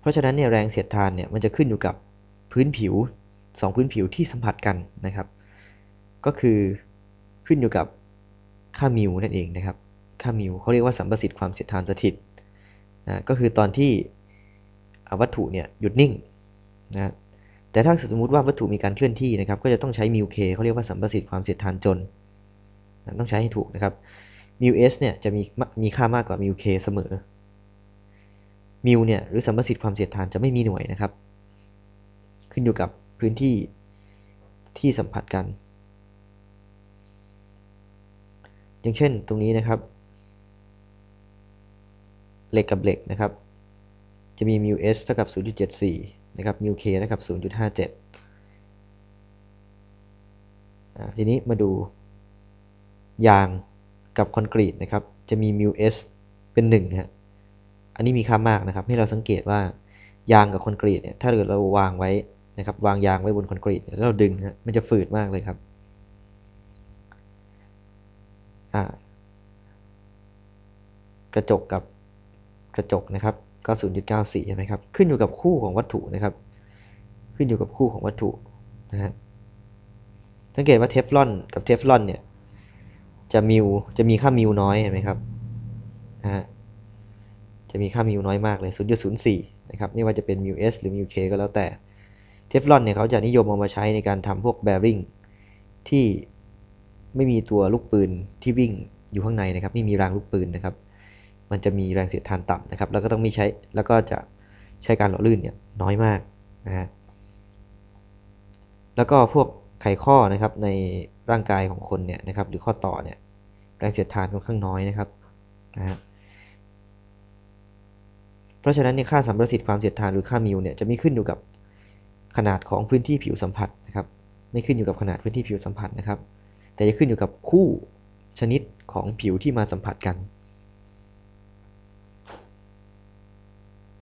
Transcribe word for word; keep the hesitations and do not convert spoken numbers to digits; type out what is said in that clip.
ราะฉะนั้นเนี่ยแรงเสียดทานเนี่ยมันจะขึ้นอยู่กับพื้นผิวสองพื้นผิวที่สัมผัสกันนะครับก็คือขึ้นอยู่กับค่ามิวนั่นเองนะครับค่ามิวเขาเรียกว่าสัมประสิทธิ์ความเสียดทานสถิตนะก็คือตอนที่วัตถุเนี่ยหยุดนิ่งนะแต่ถ้าสมมุติว่าวัตถุมีการเคลื่อนที่นะครับก็จะต้องใช้มิวเคเขาเรียกว่าสัมประสิทธิ์ความเสียดทานจนนะต้องใช้ให้ถูกนะครับมิวเอสเนี่ยจะมีมีค่ามากกว่ามิวเคเสมอมิวเนี่ยหรือสัมประสิทธิ์ความเสียดทานจะไม่มีหน่วยนะครับขึ้นอยู่กับพื้นที่ที่สัมผัสกันอย่างเช่นตรงนี้นะครับเหล็กกับเหล็กนะครับจะมีมิว s เท่ากับ ศูนย์จุดเจ็ดสี่ นะครับมิว k เท่ากับ ศูนย์จุดห้าเจ็ด ทีนี้มาดูยางกับคอนกรีตนะครับจะมีมิว s เป็นหนึ่งฮะอันนี้มีค่ามากนะครับให้เราสังเกตว่ายางกับคอนกรีตเนี่ยถ้าเกิดเราวางไว้นะครับวางยางไว้บนคอนกรีตแล้วเราดึงฮะมันจะฝืดมากเลยครับกระจกกับกระจกนะครับก็ ศูนย์จุดเก้าสี่ ใช่ไหมครับขึ้นอยู่กับคู่ของวัตถุนะครับขึ้นอยู่กับคู่ของวัตถุนะฮะสังเกตว่าเทฟลอนกับเทฟลอนเนี่ยจะมิวจะมีค่ามิวน้อยเห็นไหมครับนะฮะจะมีค่ามิวน้อยมากเลย ศูนย์จุดศูนย์สี่ นะครับไม่ว่าจะเป็นมิว s หรือมิว k ก็แล้วแต่เทฟลอนเนี่ยเขาจะนิยมเอามาใช้ในการทำพวกแบริ่งที่ไม่มีตัวลูกปืนที่วิ่งอยู่ข้างในนะครับไม่มีรางลูกปืนนะครับมันจะมีแรงเสียดทานต่ำนะครับแล้วก็ต้องมีใช้แล้วก็จะใช้การหล่อลื่นเนี่ยน้อยมากนะฮะแล้วก็พวกไขข้อนะครับในร่างกายของคนเนี่ยนะครับหรือข้อต่อเนี่ยแรงเสียดทานค่อนข้างน้อยนะครับนะฮะเพราะฉะนั้นเนี่ยค่าสัมประสิทธิ์ความเสียดทานหรือค่ามิวเนี่ยจะไม่ขึ้นอยู่กับขนาดของพื้นที่ผิวสัมผัสนะครับไม่ขึ้นอยู่กับขนาดพื้นที่ผิวสัมผัสนะครับแต่จะขึ้นอยู่กับคู่ชนิดของผิวที่มาสัมผัสกัน